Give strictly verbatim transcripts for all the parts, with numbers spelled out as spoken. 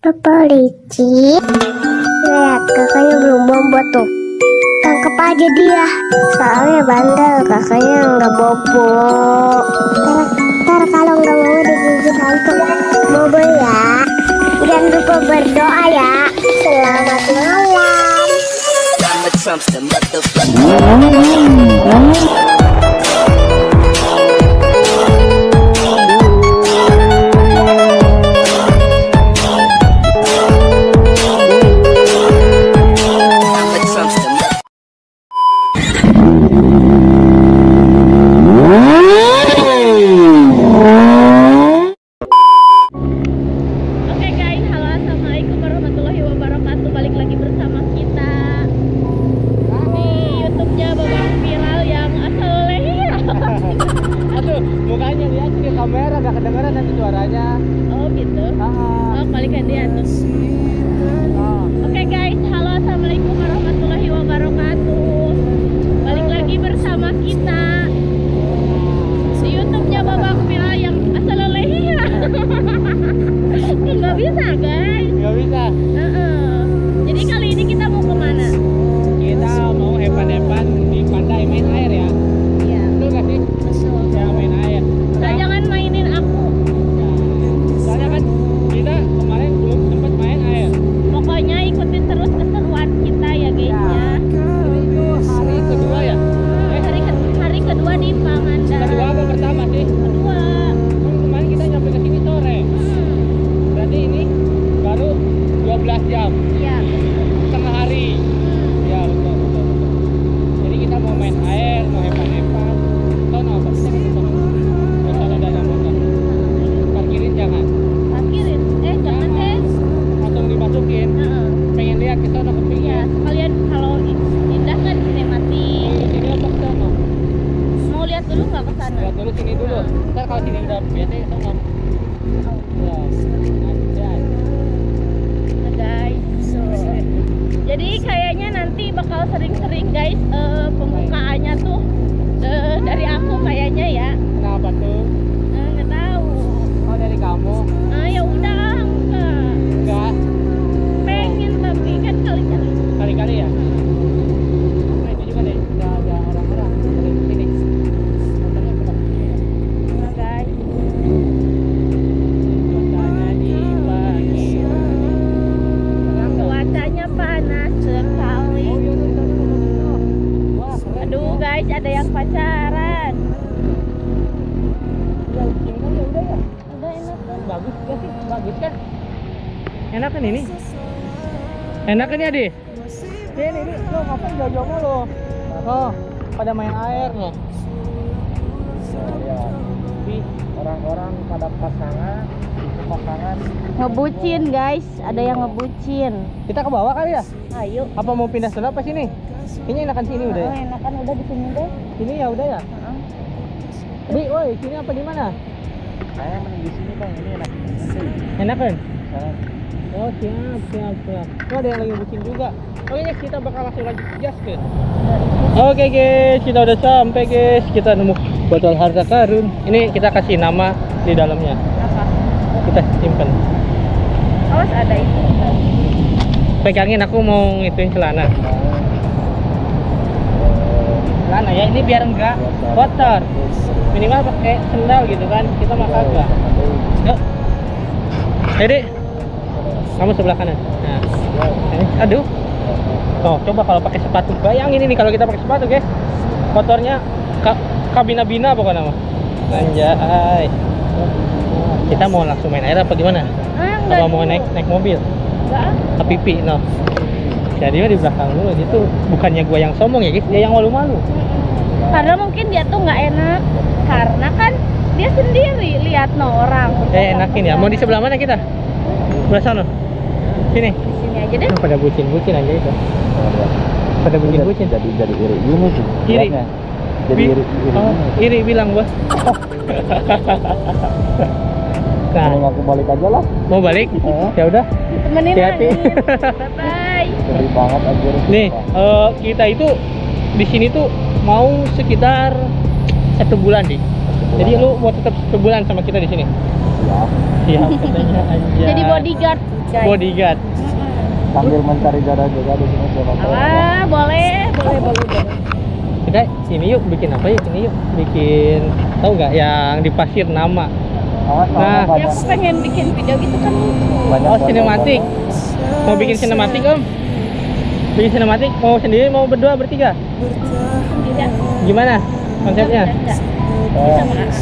Papa licik. Lihat kakaknya belum bobo tuh. Tangkap aja dia. Soalnya bandel kakaknya nggak bobo. Ntar, ntar kalau nggak mau digigit hantu bobo ya. Jangan lupa berdoa ya. Selamat malam. Mukanya lihat di kamera gak kedengeran nanti suaranya. Oh gitu. Ah. Oh balikan dia tuh. Ah. Oke okay, guys, halo assalamualaikum warahmatullahi wabarakatuh. Balik lagi bersama kita di YouTube-nya Babang Mila yang asal leher. Nggak bisa guys. Nggak bisa. Uh-uh. Jadi kali ini kita mau kemana? Kita mau hepan-hepan di pantai main air ya. Iya. Betul gak sih? Betul. Ya main air. Nah, jangan mainin aku. Soalnya kan kita kemarin belum sempat main air. Pokoknya ikutin terus keseruan kita ya guys ya. Ya. Ini itu hari kedua ya? Hmm, hari ke hari kedua di Pangandaran. Kedua apa pertama sih? Kedua. Kan kemarin kita nyampe ke sini sore. Hmm. Berarti ini baru dua belas jam. Iya. Setengah hari. Ya betul, betul, betul. Jadi kita mau main air, mau hepan-hepan. Sono apa sih kita sono? Sono ada motor. Parkirin jangan. Parkirin. Eh jangan deh. Langsung dimasukin. Heeh. Pengen lihat ke sono ke Iya, pinggir. sekalian kalau indah kan sinematik. Di sini apa ke sono? Mau lihat dulu nggak ke sana? Lihat dulu sini dulu. Ntar kalau sini udah biasa ke sono. Ya. Anjay. Nah, guys. So, jadi kayaknya nanti bakal sering-sering guys eh, pembukaannya tuh eh, dari aku kayaknya ya. Kenapa tuh? Eh, nggak tahu. Oh dari kamu? Ah ya udah enggak. Enggak. Pengen tapi kan kali-kali. Kali-kali ya. Nah itu juga deh. Udah ada orang-orang dari sini. Motornya pernah sini ya. Nah, guys. Suasana di pagi. Cuacanya panas sekali. Oh, iya, iya, iya, iya. Wah, keren. Aduh guys, ada yang pacaran. Ya, ini kan ya udah ya. Udah enak kan? Bagus gak sih? Bagus kan? Enak kan ini? Enak kan ya, Di? Ini, ini, lo ngapain jauh-jauh mulu? Oh, pada main air loh. Ya, tapi orang-orang pada pasangan, itu pasangan. Ngebucin guys, ada yang ngebucin. Kita ke bawah kali ya? Ayo. Apa mau pindah sana apa sini? Kayaknya enakan sini udah ya? Oh, enak kan udah di sini deh. Sini ya udah ya? Heeh. Di, woi, sini apa di mana? Saya mending di sini bang, ini enak. Enak kan? Saya Oh siap, siap, siap. Oh ada yang lagi bucin juga. Oke guys, kita bakal langsung lanjut gas guys. Oke guys, kita udah sampai guys. Kita nemu botol harta karun. Ini kita kasih nama di dalamnya. Apa? Kita simpen. Awas ada itu. Pegangin, aku mau ngituin celana. Celana ya, ini biar enggak kotor. Minimal pakai sendal gitu kan. Kita mah kagak. Yuk. Jadi kamu sebelah kanan. Nah, ini, aduh. Oh, coba kalau pakai sepatu. Bayangin ini kalau kita pakai sepatu, guys. Kotornya ka kabina-bina pokoknya mah. Anjay. Kita mau langsung main air apa gimana? Ah, enggak. Apa mau naik naik mobil? Enggak. Ke pipi, no. Jadi mah di belakang dulu. Itu bukannya gua yang sombong ya, guys. Dia yang malu-malu. Karena mungkin dia tuh nggak enak. Karena kan dia sendiri lihat no orang. Eh, enakin ya. Mau di sebelah mana kita? Sebelah sana. Sini. Di sini aja deh. Oh, pada bucin-bucin aja itu. Pada bucin-bucin. jadi jadi iri gini sih. Iri. lihatnya. Jadi Bi- iri iri. Oh, gini. iri bilang gua. Nah, Mau aku balik aja lah. mau balik? Eh. Ya udah. Temenin Hati-hati. Bye bye. Iri banget aja. Nih, eh, kita itu di sini tuh mau sekitar satu bulan nih. Satu Jadi lu mau tetap sebulan sama kita di sini? Ya, Siap katanya aja. Jadi bodyguard, guys. Bodyguard. sambil mencari jodoh juga di sini siapa tahu. Ah, boleh, boleh, boleh, boleh. Kita ini yuk bikin apa yuk? Ini yuk bikin tahu nggak yang di pasir nama? Awas, Nah. awas, Ya banyak- aku pengen bikin video gitu kan lucu. banyak Oh, foto-foto. sinematik. Mau bikin sinematik om? Bikin sinematik mau sendiri mau berdua bertiga? Tidak. Gimana konsepnya? Enggak. Eh, Sama A A.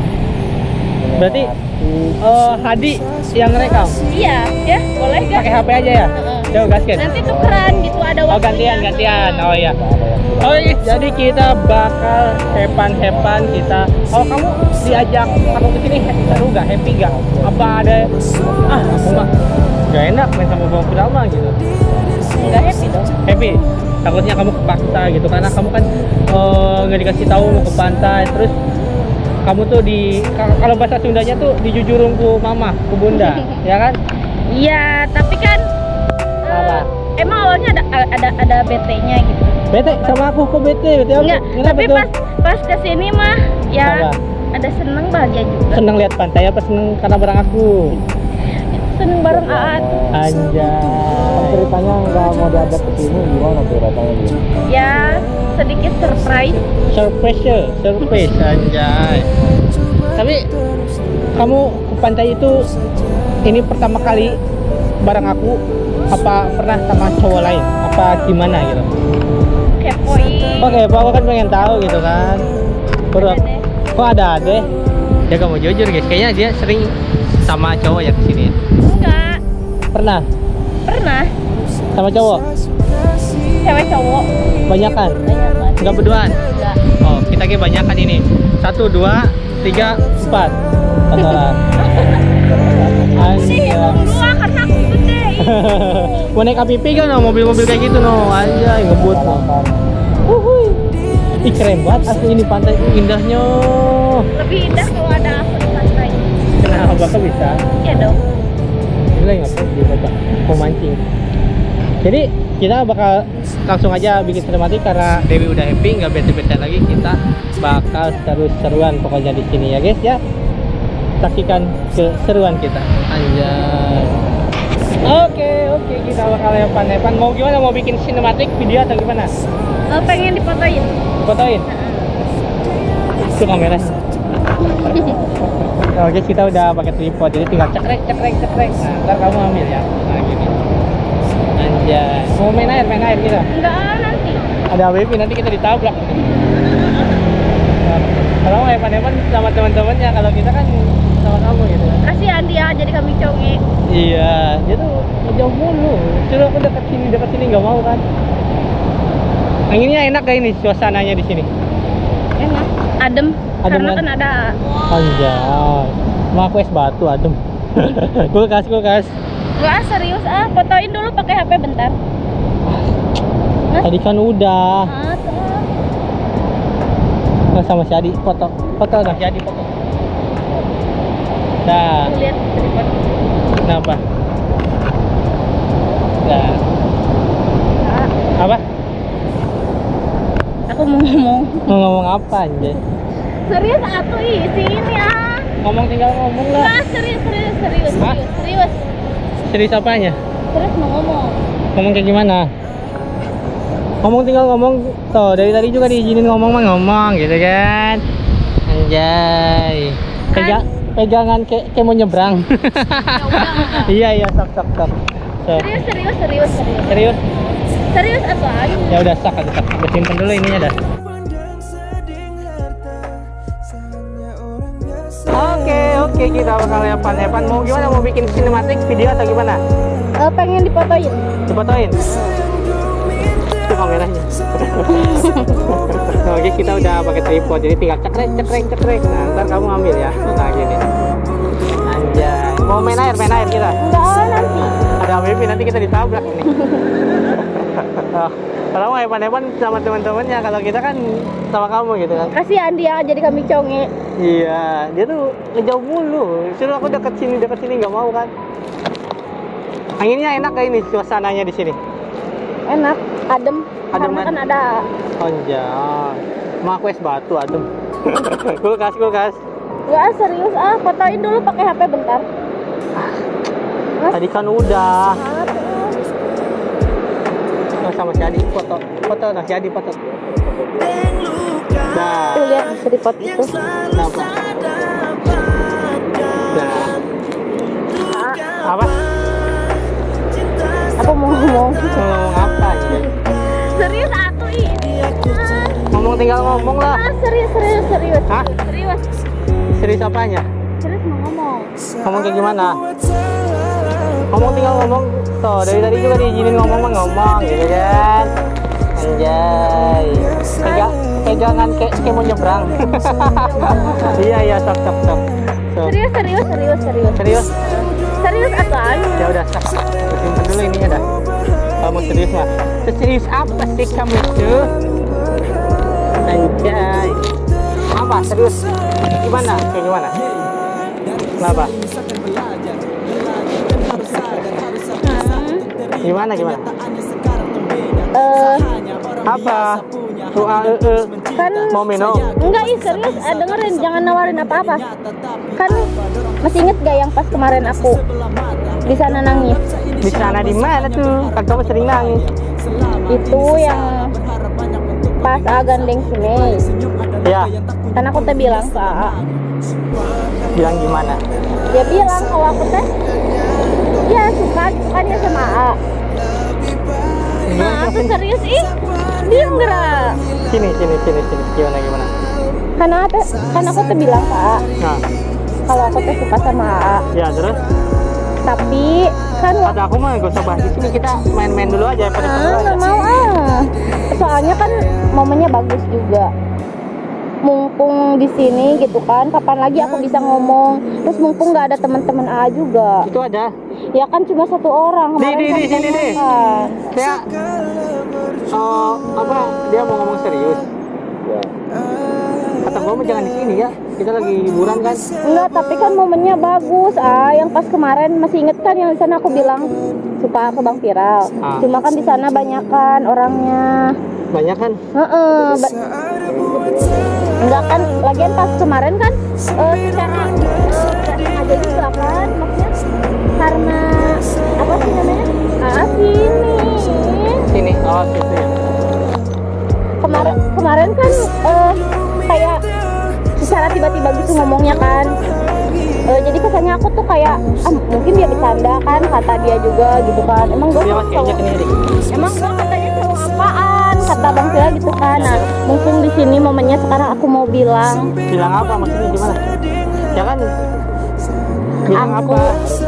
Berarti eh Hadi yang ngerekam? Iya, ya, boleh gak? Pakai H P aja ya? Heeh. Jauh gasket. Nanti tukeran gitu ada Oh waktunya. gantian gantian. Oh iya. nggak ada yang bilang. Oh iya, jadi kita bakal hepan-hepan kita. Oh kamu diajak aku ke sini seru gak? Happy gak? Apa ada ah aku mah gak enak main sama bang Firama gitu. Enggak happy dong. Happy. Takutnya kamu kepaksa gitu karena kamu kan eh, nggak dikasih tahu mau ke pantai terus kamu tuh di ka- kalau bahasa Sundanya tuh dijujurung ku mama, ku bunda, ya kan? Iya, tapi kan eh, Apa? emang awalnya ada ada ada B T-nya gitu. Bete sama aku kok bete, bete apa? Enggak, Kenapa tapi tuh? pas pas kesini mah ya Apa? ada seneng bahagia juga. Seneng lihat pantai apa seneng karena bareng aku? Seneng bareng A A tuh. Kan Anjay. ceritanya nggak mau diajak ke sini gimana tuh rasanya gitu? Ya sedikit surprise. Surprise, ya, surprise anjay. Tapi kamu ke pantai itu ini pertama kali bareng aku apa pernah sama cowok lain? Apa gimana gitu? Kepoin. Oke, Pak, aku kan pengen tahu gitu kan. Bro, Ada deh. kok ada deh? Dia gak mau jujur guys, kayaknya dia sering sama cowok ya kesini. Enggak, Pernah pernah sama cowok? cewek cowok Banyakan? banyak banget. Enggak berduaan? Enggak. Oh, kita kayak banyakan ini. Satu, dua, tiga, empat. Empat orang. Ini Anjay. hitung dua karena aku gede. Mau naik A P P kan no, mobil-mobil kayak gitu no. Anjay, ngebut no. Uhuy. Ih, keren banget asli ini pantai ini indahnya. Lebih indah kalau ada aku di pantai. Kenapa bakal bisa? Iya dong. Gila ngapain dia baca mau mancing. Jadi kita bakal langsung aja bikin sinematik karena Dewi udah happy nggak bete-bete lagi, kita bakal seru-seruan pokoknya di sini ya guys ya. Saksikan keseruan kita. Anjay. Oke oke kita bakal hepan-hepan. Mau gimana? Mau bikin sinematik video atau gimana? Eh, pengen difotoin. Fotoin. Itu kameranya. Oke kita udah pakai tripod jadi tinggal cekrek cekrek cekrek. Nah ntar kamu ambil ya. Nah gini. Anjay. Mau main air main air kita. Enggak nanti. Ada baby nanti kita ditabrak. Nah, kalau mau hepan-hepan sama teman-temannya, kalau kita kan sama kamu gitu. Kasihan dia jadi kami conge. Iya, dia tuh jauh mulu. Suruh aku dekat sini dekat sini nggak mau kan. Anginnya enak gak ini suasananya di sini? Enak. Adem. Adem Karena kan? kan ada. Anjay. Mah aku es batu adem. kulkas kulkas. Enggak serius ah, fotoin dulu pakai H P bentar. Hah? Tadi kan udah. Ah, tuh. Nah, sama si Adi foto. Foto dah si Adi foto. Dah. Aku lihat tripod. Kenapa? Dah. Ah, Apa? aku mau ngomong. Mau ngomong apa anjay? Serius aku isi ini ah. Ngomong tinggal ngomong lah. Enggak, serius, serius, serius, Hah? serius, serius. Serius apanya? Serius mau ngomong. Ngomong kayak gimana? Ngomong tinggal ngomong. Tuh, dari tadi juga diizinin ngomong mah ngomong gitu kan. Anjay. Pegang, pegangan kayak kayak mau nyebrang. udah. Iya, iya, sok sok sok. Sok. Serius, serius, serius, serius. Serius? Serius atau aja? Ya udah sak aja sak. Aku simpen dulu ininya dah. Oke, oke kita bakal hepan-hepan. Mau gimana? Mau bikin sinematik video atau gimana? Eh, pengen difotoin. Difotoin. Itu kameranya. Oke, kita udah pakai tripod jadi tinggal cekrek cekrek cekrek. Nah, ntar kamu ambil ya. Nah, gini. Anjay. Mau main air, main air kita. Enggak nanti. Ada baby nanti kita ditabrak ini. Oh, kalau mau hepan-hepan sama teman-temannya, kalau kita kan sama kamu gitu kan. Kasihan dia jadi kami conge. Iya, dia tuh ngejauh mulu. Suruh aku deket sini, deket sini nggak mau kan. Anginnya enak gak ini suasananya di sini? Enak, adem. Adem Karena kan? kan ada. Anjay. Mah aku es batu adem. Kulkas, kulkas. Ya serius ah, fotoin dulu pakai H P bentar. Tadi kan udah. Ah, tuh. Nah, sama si Adi foto. Foto nah si Adi foto. Nah, Tuh lihat di tripod itu. kenapa? Nah. Apa? Aku mau ngomong. Ngomong apa ya? Serius aku ini. Ah, Ngomong tinggal ngomong lah. ah, serius serius serius. Hah? Serius. Serius apanya? Serius mau ngomong. Ngomong kayak gimana? Ngomong tinggal ngomong. Tuh, dari tadi juga diizinin ngomong mah ngomong gitu kan. Anjay. Pegang, pegangan kayak kayak mau nyebrang. Iya, iya, sok sok sok. Sok. Serius serius serius serius. Serius? Serius apaan? Ya udah, sok. Simpen dulu ini ya dah. Kamu serius mah? Serius apa sih kamu itu? Anjay. Apa? Serius? Gimana? Kayak gimana? Kenapa? Gimana gimana? Eh, Apa? Tuh a e e. kan Mau minum? enggak ih serius, eh, dengerin jangan nawarin apa-apa. Kan masih inget gak yang pas kemarin aku di sana nangis? Di sana di mana tuh? Kan kamu sering nangis. Itu yang pas A gandeng si Mei. Ya, Kan aku teh bilang ke A A. bilang gimana? Dia bilang kalau aku teh ya suka sukanya sama A A. Nah, aku serius ih. Diam gerak. Sini sini sini sini. Gimana gimana? Karena aku kan aku tuh bilang ke A A Nah, kalau aku tuh suka sama A A. ya terus? Tapi kan waktu Kata aku mah gak usah bahas di sini, kita main-main dulu aja pada ah, dulu aja. nggak mau ah. Soalnya kan momennya bagus juga. Mumpung di sini gitu kan, kapan lagi aku bisa ngomong. Terus mumpung nggak ada teman-teman A A juga. Itu ada. Ya kan cuma satu orang. Di Kemarin di kan di sini banyak deh. kan. Saya oh, apa dia mau ngomong serius? Ya. Kata gua mah jangan di sini ya. Kita lagi liburan kan. Enggak, tapi kan momennya bagus. Ah, yang pas kemarin masih inget kan yang di sana aku bilang suka ke Bang Viral. Ah. Cuma kan di sana banyak kan orangnya. Banyak kan? Heeh, ba- enggak kan, lagian pas kemarin kan eh secara eh, aja juga kan, maksudnya karena apa sih namanya? Ah sini. Sini. Oh, situ ya. Kemarin kemarin kan eh kayak secara tiba-tiba gitu ngomongnya kan. Eh, jadi kesannya aku tuh kayak ah, mungkin dia bercanda kan, kata dia juga gitu kan. Emang gue Dia masih cowok, injak ini dik. emang gue katanya cowok apaan? Kata Bang Vila gitu kan. Nah, mumpung di sini momennya sekarang aku mau bilang Bilang apa maksudnya gimana? Ya kan? Bilang aku apa?